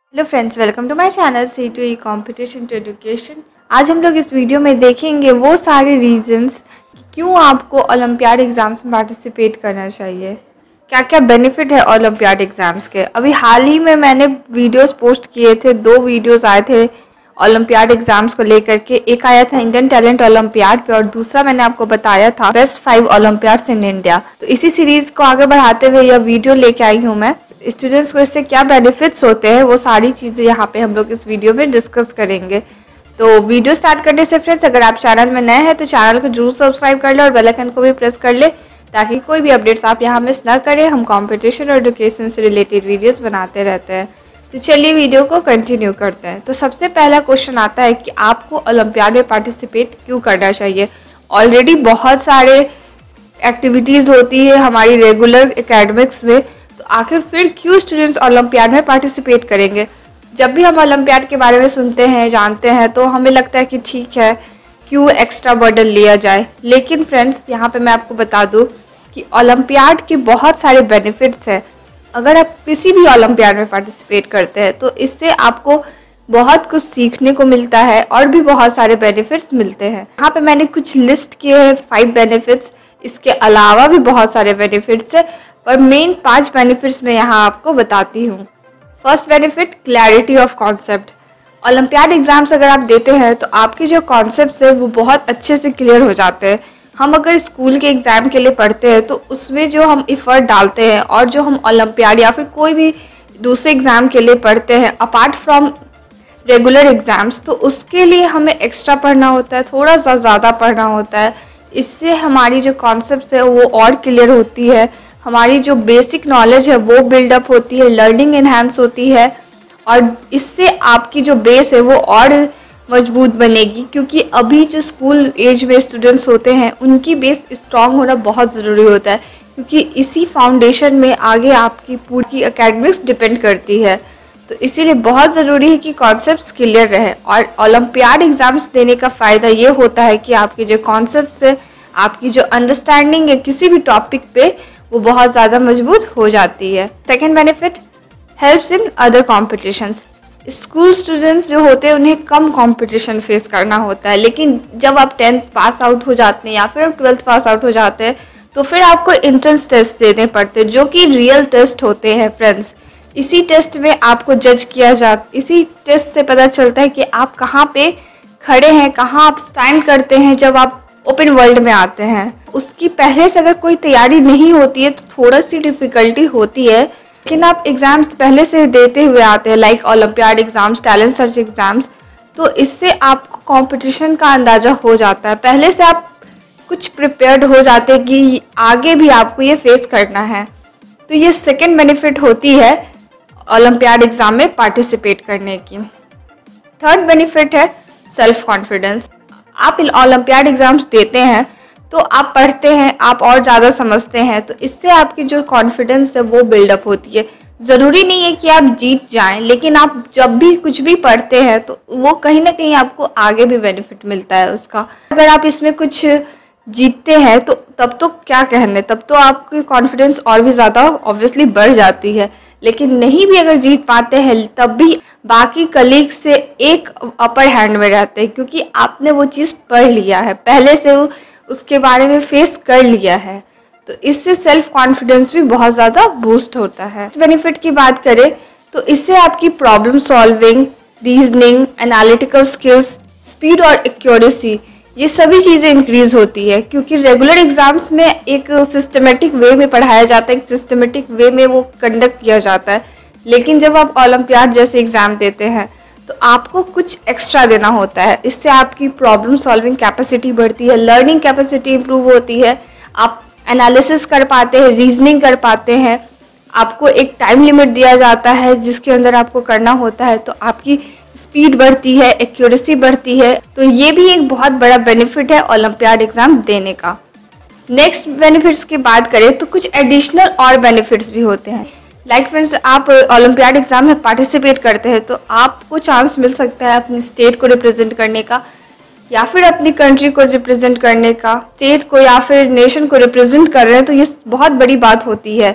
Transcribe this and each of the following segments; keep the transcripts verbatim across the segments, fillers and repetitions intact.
Hello friends, welcome to my channel C to E competition to education. आज हम लोग इस वीडियो में देखेंगे वो सारे रीजंस कि क्यों आपको ओलंपियाड एग्ज़ाम्स में पार्टिसिपेट करना चाहिए, क्या क्या बेनिफिट है ओलंपियाड एग्ज़ाम्स के। अभी हाल ही में मैंने वीडियोस पोस्ट किए थे, दो वीडियोस आए थे ओलंपियाड एग्ज़ाम्स को लेकर के। एक आया था इंडियन टैलेंट ओलंपियाड पे और दूसरा मैंने आपको बताया था best five olympiads in India. तो इसी सीरीज़ को आगे बढ़ाते हुए यह वीडियो लेके आई हूँ मैं। स्टूडेंट्स को इससे क्या बेनिफिट्स होते हैं वो सारी चीज़ें यहाँ पे हम लोग इस वीडियो में डिस्कस करेंगे। तो वीडियो स्टार्ट करने से फ्रेंड्स, अगर आप चैनल में नए हैं तो चैनल को जरूर सब्सक्राइब कर ले और बेल आइकन को भी प्रेस कर ले ताकि कोई भी अपडेट्स आप यहाँ मिस ना करें। हम कंपटीशन और एजुकेशन से रिलेटेड वीडियोस बनाते रहते हैं। तो चलिए वीडियो को कंटिन्यू करते हैं। तो सबसे पहला क्वेश्चन आता है कि आपको ओलंपियाड में पार्टिसिपेट क्यों करना चाहिए। ऑलरेडी बहुत सारे एक्टिविटीज़ होती है हमारी रेगुलर एकेडमिक्स में, तो आखिर फिर क्यों स्टूडेंट्स ओलंपियाड में पार्टिसिपेट करेंगे। जब भी हम ओलंपियाड के बारे में सुनते हैं, जानते हैं, तो हमें लगता है कि ठीक है, क्यों एक्स्ट्रा बर्डन लिया जाए। लेकिन फ्रेंड्स, यहाँ पे मैं आपको बता दूँ कि ओलंपियाड के बहुत सारे बेनिफिट्स हैं। अगर आप किसी भी ओलंपियाड में पार्टिसिपेट करते हैं तो इससे आपको बहुत कुछ सीखने को मिलता है और भी बहुत सारे बेनिफिट्स मिलते हैं। यहाँ पे मैंने कुछ लिस्ट किए हैं फाइव बेनिफिट्स, इसके अलावा भी बहुत सारे बेनिफिट्स है, पर मेन पांच बेनिफिट्स मैं यहाँ आपको बताती हूँ। First benefit, clarity of concept. Olympiad exams अगर आप देते हैं तो आपके जो कॉन्सेप्ट्स है वो बहुत अच्छे से क्लियर हो जाते हैं। हम अगर स्कूल के एग्ज़ाम के लिए पढ़ते हैं तो उसमें जो हम इफ़र्ट डालते हैं और जो हम ओलंपियाड या फिर कोई भी दूसरे एग्ज़ाम के लिए पढ़ते हैं अपार्ट फ्रॉम रेगुलर एग्ज़ाम्स, तो उसके लिए हमें एक्स्ट्रा पढ़ना होता है, थोड़ा सा ज़्यादा पढ़ना होता है। इससे हमारी जो कॉन्सेप्ट्स है वो और क्लियर होती है, हमारी जो बेसिक नॉलेज है वो बिल्डअप होती है, लर्निंग इन्हांस होती है और इससे आपकी जो बेस है वो और मजबूत बनेगी। क्योंकि अभी जो स्कूल एज में स्टूडेंट्स होते हैं उनकी बेस स्ट्रांग होना बहुत ज़रूरी होता है, क्योंकि इसी फाउंडेशन में आगे आपकी पूरी एकेडमिक्स डिपेंड करती है। तो इसीलिए बहुत ज़रूरी है कि कॉन्सेप्ट्स क्लियर रहे। और ओलंपियाड एग्ज़ाम्स देने का फ़ायदा ये होता है कि आपके जो कॉन्सेप्ट्स है, आपकी जो अंडरस्टैंडिंग है किसी भी टॉपिक पे, वो बहुत ज़्यादा मजबूत हो जाती है। Second benefit, helps in other competitions. School students जो होते हैं उन्हें कम कंपटीशन फेस करना होता है, लेकिन जब आप टेंथ पास आउट हो जाते हैं या फिर आप ट्वेल्थ पास आउट हो जाते हैं तो फिर आपको एंट्रेंस टेस्ट देने पड़ते हैं, जो कि रियल टेस्ट होते हैं फ्रेंड्स। इसी टेस्ट में आपको जज किया जाता, इसी टेस्ट से पता चलता है कि आप कहाँ पे खड़े हैं, कहाँ आप स्टैंड करते हैं जब आप ओपन वर्ल्ड में आते हैं। उसकी पहले से अगर कोई तैयारी नहीं होती है तो थोड़ा सी डिफ़िकल्टी होती है, लेकिन आप एग्ज़ाम्स पहले से देते हुए आते हैं, like olympiad exams, talent search exams, तो इससे आपको कंपटीशन का अंदाज़ा हो जाता है। पहले से आप कुछ प्रिपेयर्ड हो जाते हैं कि आगे भी आपको ये फेस करना है। तो ये सेकेंड बेनिफिट होती है ओलंपियाड एग्ज़ाम में पार्टिसिपेट करने की। थर्ड बेनिफिट है सेल्फ कॉन्फिडेंस। आप ओलंपियाड एग्ज़ाम्स देते हैं तो आप पढ़ते हैं, आप और ज़्यादा समझते हैं, तो इससे आपकी जो कॉन्फिडेंस है वो बिल्डअप होती है। ज़रूरी नहीं है कि आप जीत जाएं, लेकिन आप जब भी कुछ भी पढ़ते हैं तो वो कहीं ना कहीं आपको आगे भी बेनिफिट मिलता है उसका। अगर आप इसमें कुछ जीतते हैं तो तब तो क्या कहने, तब तो आपकी कॉन्फिडेंस और भी ज़्यादा ऑब्वियसली बढ़ जाती है। लेकिन नहीं भी अगर जीत पाते हैं तब भी बाकी कलीग से एक अपर हैंड में रहते हैं, क्योंकि आपने वो चीज़ पढ़ लिया है, पहले से वो उसके बारे में फेस कर लिया है। तो इससे सेल्फ कॉन्फिडेंस भी बहुत ज़्यादा बूस्ट होता है। बेनिफिट की बात करें तो इससे आपकी problem solving, reasoning, analytical skills, speed और एक्यूरेसी, ये सभी चीज़ें इंक्रीज होती है। क्योंकि रेगुलर एग्जाम्स में एक सिस्टमेटिक वे में पढ़ाया जाता है, एक सिस्टमेटिक वे में वो कंडक्ट किया जाता है, लेकिन जब आप ओलंपियाड जैसे एग्ज़ाम देते हैं तो आपको कुछ एक्स्ट्रा देना होता है। इससे आपकी प्रॉब्लम सॉल्विंग कैपेसिटी बढ़ती है, लर्निंग कैपेसिटी इंप्रूव होती है, आप एनालिसिस कर पाते हैं, रीजनिंग कर पाते हैं। आपको एक टाइम लिमिट दिया जाता है जिसके अंदर आपको करना होता है, तो आपकी स्पीड बढ़ती है, एक्यूरेसी बढ़ती है। तो ये भी एक बहुत बड़ा बेनिफिट है ओलंपियाड एग्ज़ाम देने का। नेक्स्ट बेनिफिट्स की बात करें तो कुछ एडिशनल और बेनिफिट्स भी होते हैं। लाइक फ्रेंड्स, आप ओलंपियाड एग्ज़ाम में पार्टिसिपेट करते हैं तो आपको चांस मिल सकता है अपनी स्टेट को रिप्रेजेंट करने का, या फिर अपनी कंट्री को रिप्रेजेंट करने का। स्टेट को या फिर नेशन को रिप्रेजेंट कर रहे हैं तो ये बहुत बड़ी बात होती है।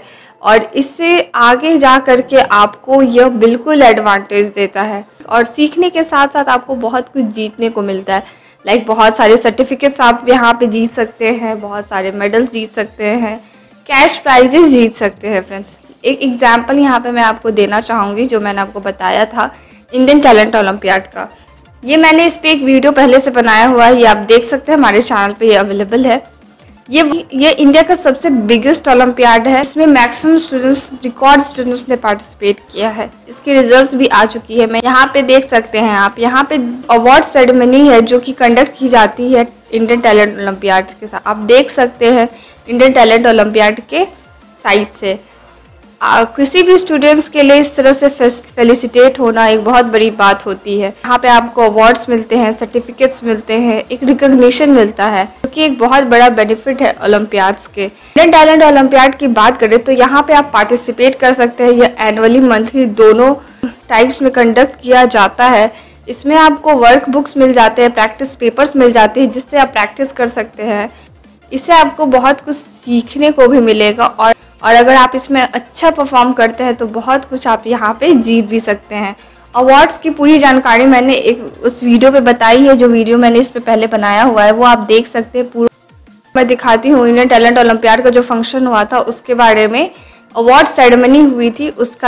और इससे आगे जा कर के आपको यह बिल्कुल एडवांटेज देता है। और सीखने के साथ साथ आपको बहुत कुछ जीतने को मिलता है। लाइक बहुत सारे सर्टिफिकेट्स आप यहाँ पे जीत सकते हैं, बहुत सारे मेडल्स जीत सकते हैं, कैश प्राइजेस जीत सकते हैं फ्रेंड्स। एक एग्जाम्पल यहाँ पे मैं आपको देना चाहूँगी, जो मैंने आपको बताया था इंडियन टैलेंट ओलंपियाड का। ये मैंने इस पर एक वीडियो पहले से बनाया हुआ है, ये आप देख सकते हैं, हमारे चैनल पे ये अवेलेबल है। ये ये इंडिया का सबसे बिगेस्ट ओलंपियाड है। इसमें मैक्सिमम स्टूडेंट्स, रिकॉर्ड स्टूडेंट्स ने पार्टिसिपेट किया है। इसकी रिजल्ट्स भी आ चुकी है, मैं यहाँ पे देख सकते हैं आप। यहाँ पे अवार्ड सेरेमनी है जो कि कंडक्ट की जाती है इंडियन टैलेंट ओलंपियाड के साथ। आप देख सकते हैं इंडियन टैलेंट ओलंपियाड के साइट से। आ, किसी भी स्टूडेंट्स के लिए इस तरह से फेलिसिटेट होना एक बहुत बड़ी बात होती है। यहाँ पे आपको अवार्ड्स मिलते हैं, सर्टिफिकेट्स मिलते हैं, एक रिकॉग्निशन मिलता है, जो कि एक बहुत बड़ा बेनिफिट है ओलंपियाड्स के। इंडियन टैलेंट ओलंपियाड की बात करें तो यहाँ पे आप पार्टिसिपेट कर सकते हैं। यह एनुअली, मंथली दोनों टाइप्स में कंडक्ट किया जाता है। इसमें आपको वर्क बुक्स मिल जाते हैं, प्रैक्टिस पेपर्स मिल जाते हैं, जिससे आप प्रैक्टिस कर सकते हैं। इससे आपको बहुत कुछ सीखने को भी मिलेगा और और अगर आप इसमें अच्छा परफॉर्म करते हैं तो बहुत कुछ आप यहाँ पे जीत भी सकते हैं। अवार्ड्स की पूरी जानकारी मैंने एक उस वीडियो पे बताई है, जो वीडियो मैंने इस पे पहले बनाया हुआ है, वो आप देख सकते हैं। पूरा मैं दिखाती हूँ इंडियन टैलेंट ओलंपियाड का जो फंक्शन हुआ था उसके बारे में, अवार्ड सेरेमनी हुई थी उसका।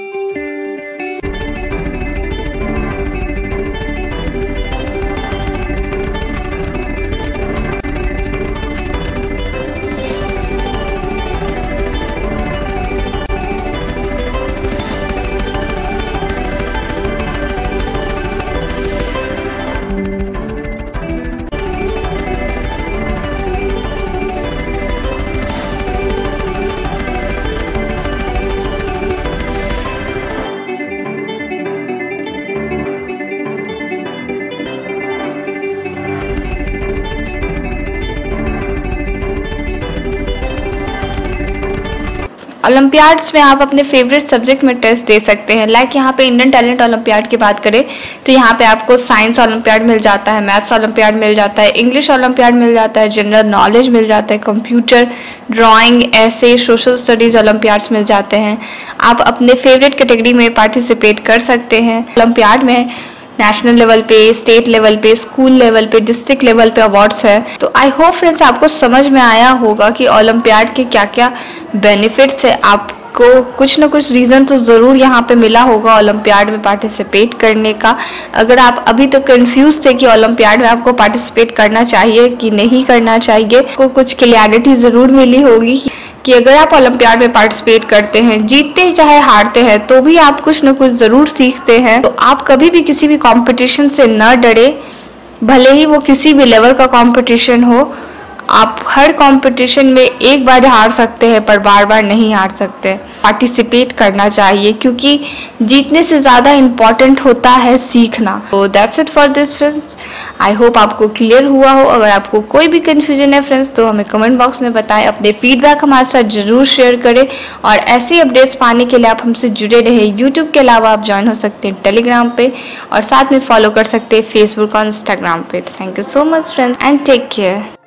ओलंपियाड्स में आप अपने फेवरेट सब्जेक्ट में टेस्ट दे सकते हैं। लाइक यहाँ पे इंडियन टैलेंट ओलंपियाड की बात करें तो यहाँ पे आपको साइंस ओलंपियाड मिल जाता है, मैथ्स ओलंपियाड मिल जाता है, इंग्लिश ओलंपियाड मिल जाता है, जनरल नॉलेज मिल जाता है, कंप्यूटर, ड्राइंग, ऐसे, सोशल स्टडीज ओलंपियाड्स मिल जाते हैं। आप अपने फेवरेट कैटेगरी में पार्टिसिपेट कर सकते हैं। ओलंपियाड में नेशनल लेवल पे, स्टेट लेवल पे, स्कूल लेवल पे, डिस्ट्रिक्ट लेवल पे अवार्ड्स है। तो आई होप फ्रेंड्स आपको समझ में आया होगा कि ओलंपियाड के क्या क्या बेनिफिट्स है। आपको कुछ ना कुछ रीज़न तो ज़रूर यहाँ पे मिला होगा ओलंपियाड में पार्टिसिपेट करने का। अगर आप अभी तक कंफ्यूज थे कि ओलंपियाड में आपको पार्टिसिपेट करना चाहिए कि नहीं करना चाहिए, आपको कुछ क्लैरिटी ज़रूर मिली होगी कि अगर आप ओलंपियाड में पार्टिसिपेट करते हैं, जीतते चाहे हारते हैं, तो भी आप कुछ न कुछ ज़रूर सीखते हैं। तो आप कभी भी किसी भी कंपटीशन से न डरे, भले ही वो किसी भी लेवल का कंपटीशन हो। आप हर कंपटीशन में एक बार हार सकते हैं पर बार बार नहीं हार सकते। पार्टिसिपेट करना चाहिए क्योंकि जीतने से ज़्यादा इम्पॉर्टेंट होता है सीखना। तो that's it for this friends. I hope आपको क्लियर हुआ हो। अगर आपको कोई भी कन्फ्यूजन है फ्रेंड्स तो हमें कमेंट बॉक्स में बताएं। अपने फीडबैक हमारे साथ ज़रूर शेयर करें और ऐसी अपडेट्स पाने के लिए आप हमसे जुड़े रहे। यूट्यूब के अलावा आप ज्वाइन हो सकते हैं टेलीग्राम पे और साथ में फॉलो कर सकते हैं फेसबुक और इंस्टाग्राम पे। Thank you so much friends and take care.